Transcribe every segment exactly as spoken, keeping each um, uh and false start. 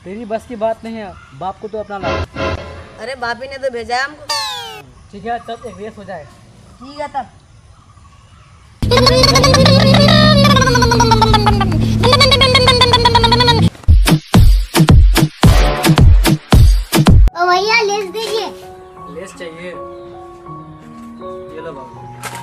तेरी बस की बात नहीं है, बाप को तो अपना ला। अरे भाभी ने तो भेजा है हमको। ठीक है, तब एक रेस हो जाए। ठीक है तब। ओ भैया लेस दीजिए। लेस चाहिए, ये लो बाबू।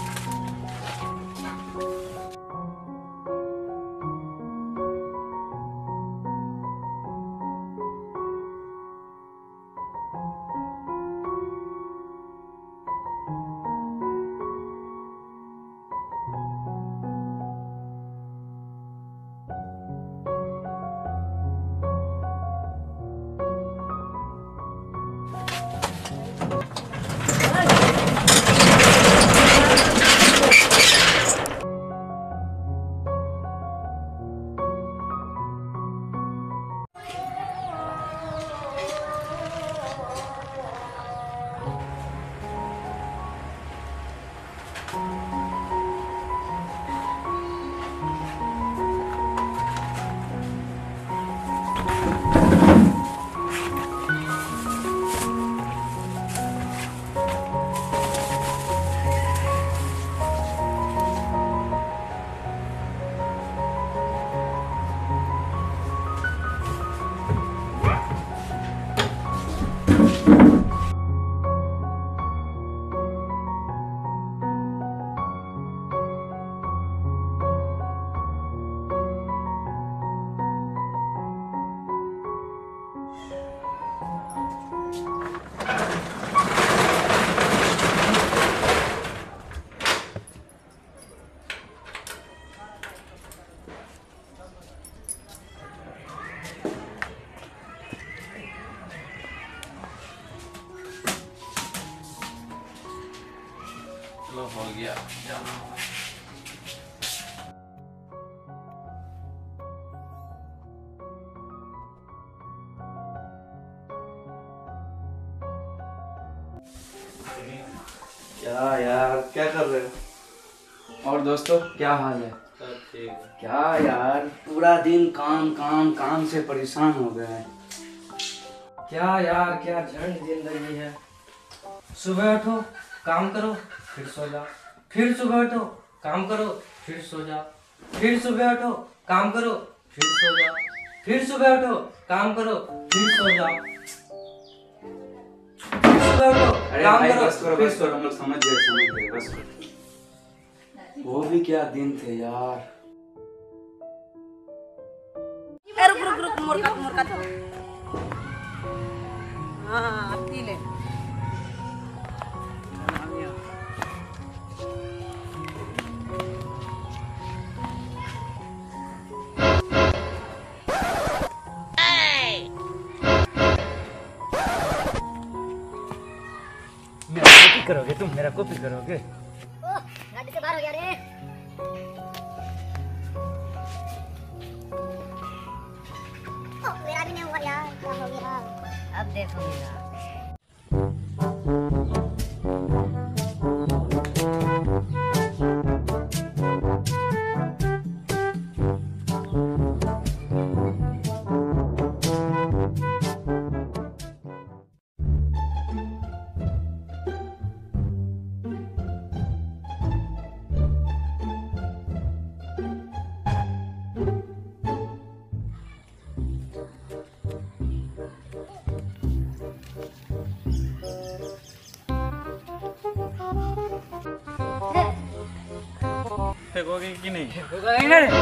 चलो हो गया। क्या यार, क्या कर रहे हो? और दोस्तों क्या हाल है? सब ठीक है। क्या यार, पूरा दिन काम काम काम से परेशान हो गए हैं। क्या यार, क्या झंड जिंदगी है। सुबह उठो, काम करो, फिर सो जाओ, फिर सुबह उठो, काम करो, फिर सो जाओ, फिर सुबह उठो, काम करो, फिर सो जाओ, फिर सुबह उठो, काम करो, फिर सो जाओ, फिर सुबह उठो, अरे काम भाई करो, बस करो फिर बस करो, हम लोग समझ गए समझ गए बस करो। वो भी क्या दिन थे यार। ए, रुक रुक रुक, मुर्गा मुर्गा तो हाँ पी ले। मेरा कॉपी करोगे तुम, मेरा कॉपी करोगे। ओह गाड़ी से बाहर हो गया रे। ओह मेरा भी नहीं हुआ यार, क्या हो गया? अब देखो मेरा। फेंकोगे कि नहीं? होगा नहीं ना रे।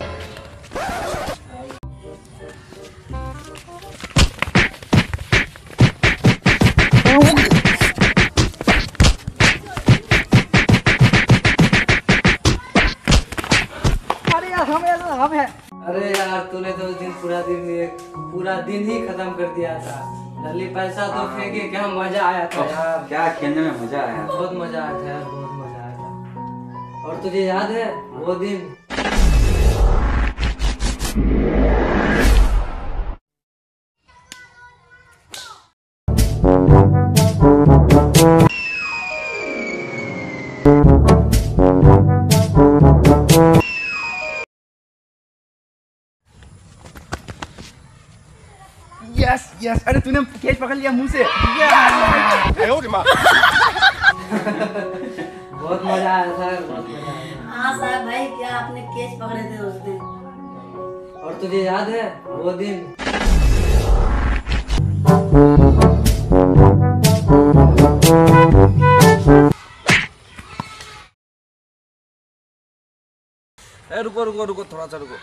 अरे यार हम ऐसा हम है। अरे यार तूने तो उस दिन पूरा दिन एक पूरा दिन ही खत्म कर दिया था। नली पैसा तो फेंके, क्या मजा आया था यार। क्या खेलने में मजा आया। बहुत मजा आया था यार, बहुत मजा आया था। और तुझे याद है वो दिन? यस अरे तूने केच पकड़ लिया मुंह से। बहुत मजा आया सर, बहुत मजा आया। हाँ साहब भाई, क्या आपने केच पकड़े थे उस दिन? और तुझे याद है वो दिन? ए, रुको रुको रुको थोड़ा सा रुको।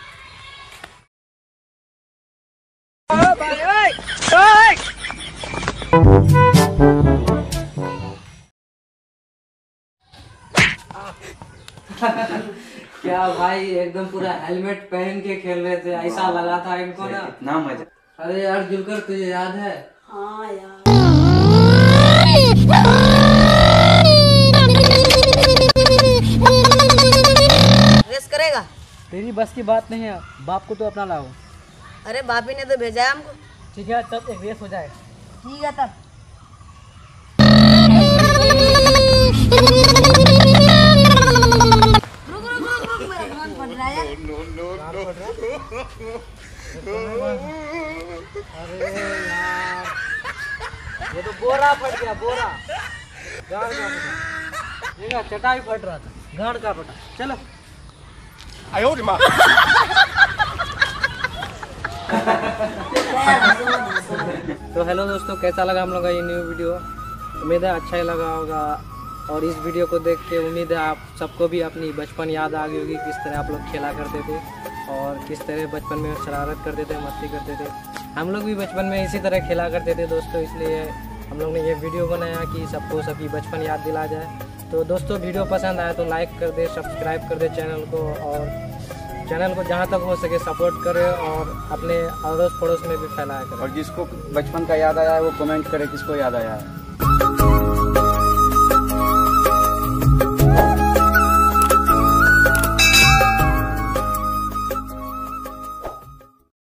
क्या भाई, एकदम पूरा हेलमेट पहन के खेल रहे थे, ऐसा लगा था इनको ना। इतना मजा। अरे यार जुलकर, तुझे याद है? हाँ यार। रेस करेगा? तेरी बस की बात नहीं है, बाप को तो अपना लाओ। अरे बापी ने तो भेजा है हमको। ठीक है, तब एक रेस हो जाए। ठीक है तब। रुक रुक रुक रुक, मेरा कान फट रहा है। अरे यार, ये तो बोरा फट गया, बोरा। गाड़ का फटा, देखा चटाई फट रहा था, गाड़ का फटा। चलो। तो हेलो दोस्तों, कैसा लगा हम लोग का ये न्यू वीडियो? उम्मीद है अच्छा ही लगा होगा। और इस वीडियो को देख के उम्मीद है आप सबको भी अपनी बचपन याद आ गई होगी, किस तरह आप लोग खेला करते थे और किस तरह बचपन में शरारत करते थे, मस्ती करते थे। हम लोग भी बचपन में इसी तरह खेला करते थे दोस्तों, इसलिए हम लोग ने ये वीडियो बनाया कि सबको सबकी बचपन याद दिला जाए। तो दोस्तों वीडियो पसंद आया तो लाइक कर दे, सब्सक्राइब कर दे चैनल को, और चैनल को जहाँ तक हो सके सपोर्ट करें और अपने अड़ोस पड़ोस में भी फैलाया करें। और जिसको बचपन का याद आया है वो कमेंट करे किसको याद आया है।